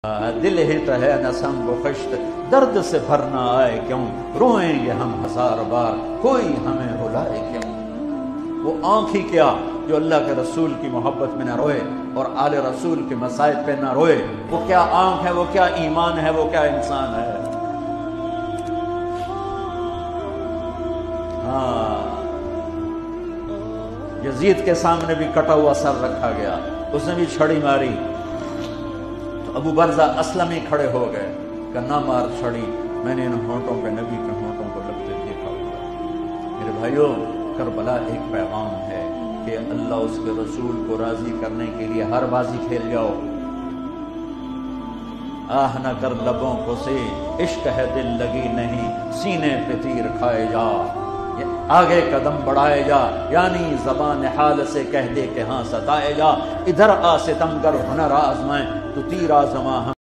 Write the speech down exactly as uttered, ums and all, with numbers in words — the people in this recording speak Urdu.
دل ہٹ ہے نہ سنگ و خشت، درد سے بھرنا آئے کیوں، روئیں گے ہم ہزار بار، کوئی ہمیں رلائے کیوں۔ وہ آنکھ ہی کیا جو اللہ کے رسول کی محبت میں نہ روئے اور آل رسول کے مصائب پہ نہ روئے، وہ کیا آنکھ ہے، وہ کیا ایمان ہے، وہ کیا انسان ہے۔ ہاں، یزید کے سامنے بھی کٹا ہوا سر رکھا گیا، اس نے بھی چھڑی ماری تو ابو برزہ اسلمی کھڑے ہو گئے کہ نہ مار چھڑی، میں نے ان ہونٹوں پہ نبی کے ہونٹوں کو لگتے دیکھا ہوا۔ میرے بھائیوں، کربلا ایک پیغام ہے کہ اللہ اس کے رسول کو راضی کرنے کے لیے ہر بازی کھیل جاؤ۔ آہ نہ کر لبوں کو سے، عشق ہے دل لگی نہیں، سینے پہ تیر کھائے جا، آگے قدم بڑھائے جا، یعنی زبان حال سے کہہ دے کہ ہاں ستائے جا، ادھر آ ستمگر ہنر آزمائیں تو تیر آزماں